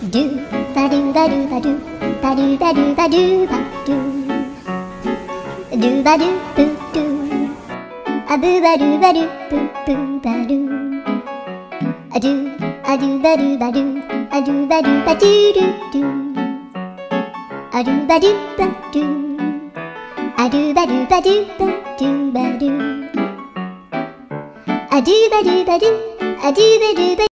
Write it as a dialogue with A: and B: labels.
A: do ba do ba do ba do ba do ba do ba do ba do ba do boo do a boo ba do ba do boo boo ba do a do ba do ba do a do ba do ba do do do a do ba do ba do a do ba do ba do ba do ba do a do ba do ba do a do ba do ba